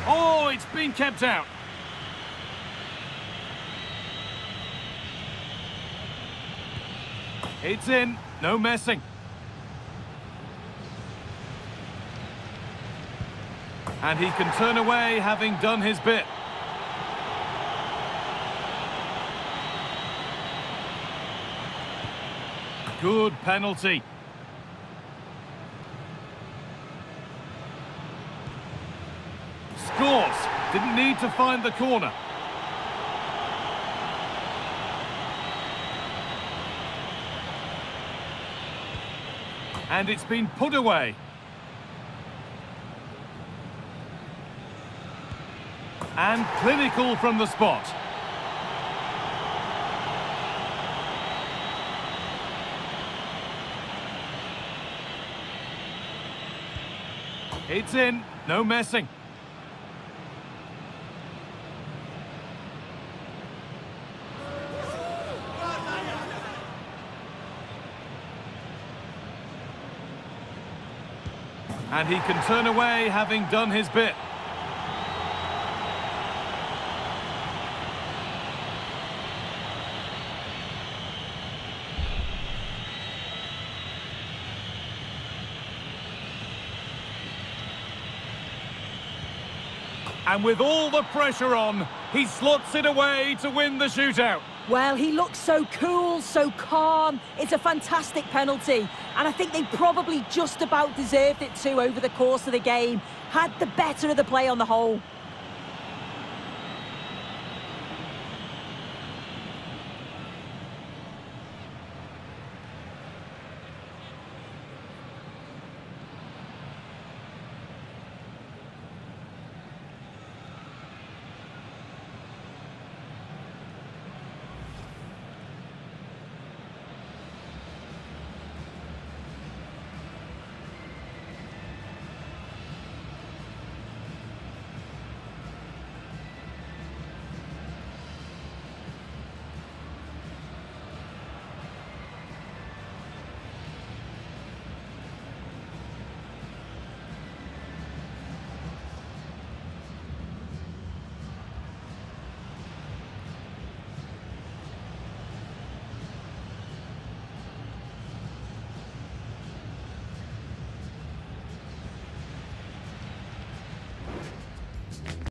Oh, it's been kept out. It's in, no messing. And he can turn away, having done his bit. Good penalty. Scores. Didn't need to find the corner. And it's been put away. And clinical from the spot. It's in, no messing. And he can turn away, having done his bit. And with all the pressure on, he slots it away to win the shootout. Well, he looks so cool, so calm. It's a fantastic penalty. And I think they probably just about deserved it too over the course of the game. Had the better of the play on the whole.